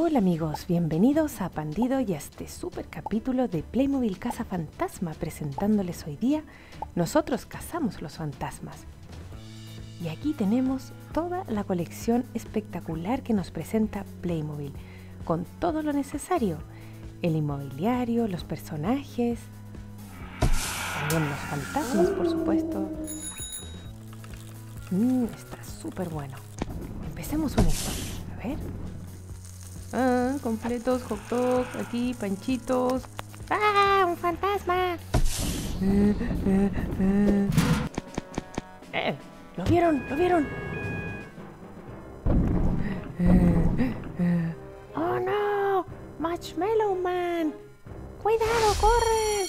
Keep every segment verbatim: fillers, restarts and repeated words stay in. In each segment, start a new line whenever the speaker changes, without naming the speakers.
Hola amigos, bienvenidos a Pandido y a este super capítulo de Playmobil Casa Fantasma, presentándoles hoy día Nosotros cazamos los fantasmas. Y aquí tenemos toda la colección espectacular que nos presenta Playmobil, con todo lo necesario, el inmobiliario, los personajes, también los fantasmas por supuesto. Mm, está súper bueno. Empecemos una historia, a ver. Ah, completos, hot dog, aquí, panchitos. ¡Ah! ¡Un fantasma! Eh, eh, eh. eh, ¿Lo vieron? ¿Lo vieron? Eh, eh. ¡Oh no! ¡Marshmallow Man! ¡Cuidado, corre!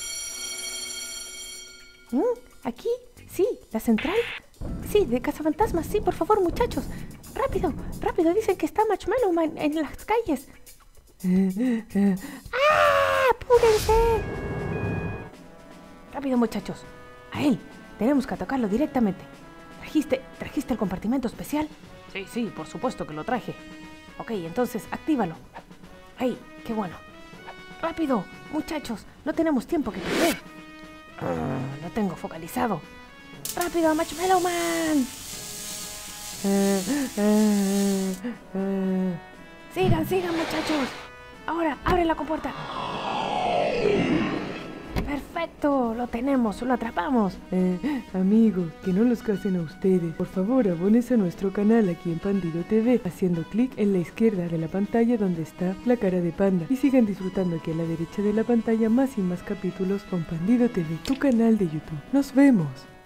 ¿Mm? ¿Aquí? Sí, la central. Sí, de Cazafantasmas, sí, por favor, muchachos. Rápido, rápido, dicen que está Marshmallow Man en las calles. ¡Ah! ¡Apúrense! Rápido, muchachos. A él, tenemos que atacarlo directamente. ¿Trajiste, trajiste el compartimento especial? Sí, sí, por supuesto que lo traje. Ok, entonces, actívalo. ¡Ay, qué bueno! ¡Rápido, muchachos! No tenemos tiempo que perder. Ah, lo tengo focalizado. ¡Rápido, Marshmallow Man! Uh, uh, uh. Sigan, sigan, muchachos. Ahora, abre la compuerta. Perfecto, lo tenemos, lo atrapamos.
Eh, amigos, que no los casen a ustedes. Por favor, abónense a nuestro canal aquí en Pandido T V, haciendo clic en la izquierda de la pantalla donde está la cara de panda. Y sigan disfrutando aquí a la derecha de la pantalla más y más capítulos con Pandido T V, tu canal de YouTube. ¡Nos vemos!